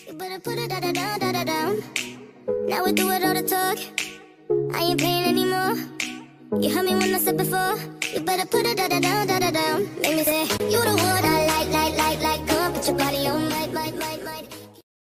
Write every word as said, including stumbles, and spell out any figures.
You better put it da da down, da da down. Now we do it all the talk. I ain't playing anymore. You heard me when I said before. You better put it da da down, da da down. Make me say you the one.